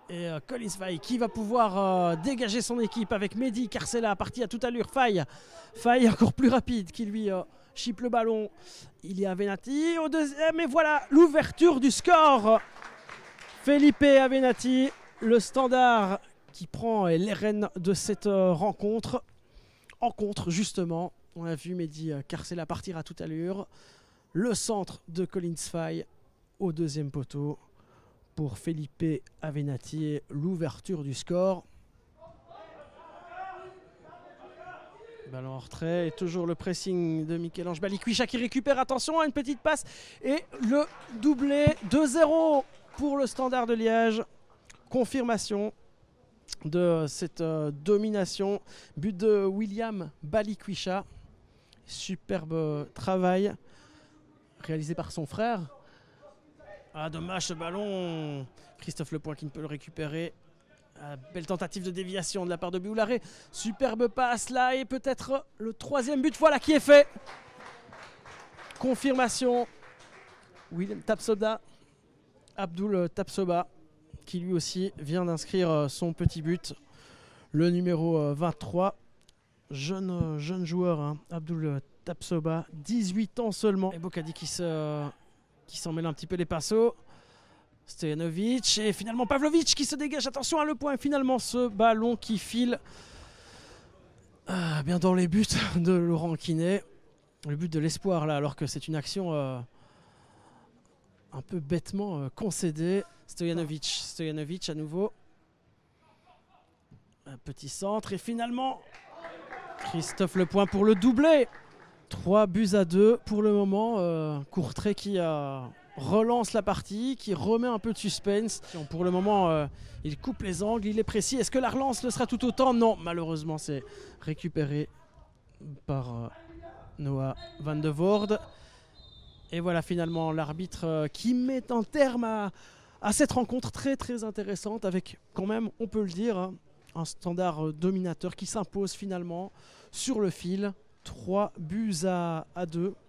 Et Collins Faye qui va pouvoir dégager son équipe avec Mehdi Carcella, parti à toute allure. Faye encore plus rapide qui lui chipe le ballon. Il y a Avenatti au deuxième et voilà l'ouverture du score. Felipe Avenatti, le Standard qui prend les rênes de cette rencontre. En contre justement, on a vu Mehdi Carcella partir à toute allure. Le centre de Collins Faye au deuxième poteau. Pour Felipe Avenatti, l'ouverture du score. Ballon en retrait et toujours le pressing de Michel-Ange Balikwisha qui récupère, attention à une petite passe et le doublé 2-0 pour le Standard de Liège. Confirmation de cette domination. But de William Balikwisha. Superbe travail réalisé par son frère. Ah dommage ce ballon, Christophe Lepoint qui ne peut le récupérer. Belle tentative de déviation de la part de Bioulare. Superbe passe là et peut-être le troisième but, voilà qui est fait. Confirmation, William Tapsoba, Abdul Tapsoba qui lui aussi vient d'inscrire son petit but. Le numéro 23, jeune joueur, hein, Abdul Tapsoba, 18 ans seulement. Et Bokadi qui s'en mêle un petit peu les pinceaux. Stojanovic et finalement Pavlovic qui se dégage. Attention à le point. Finalement ce ballon qui file bien dans les buts de Laurent Quinet. Le but de l'espoir là, alors que c'est une action un peu bêtement concédée. Stojanovic à nouveau. Un petit centre et finalement Christophe Lepoint pour le doublé. 3-2 pour le moment. Courtrai qui relance la partie, qui remet un peu de suspense. Pour le moment, il coupe les angles, il est précis. Est-ce que la relance le sera tout autant? Non, malheureusement, c'est récupéré par Noah Van de Voorde. Et voilà finalement l'arbitre qui met un terme à cette rencontre très très intéressante avec quand même, on peut le dire, hein, un Standard dominateur qui s'impose finalement sur le fil. 3-2.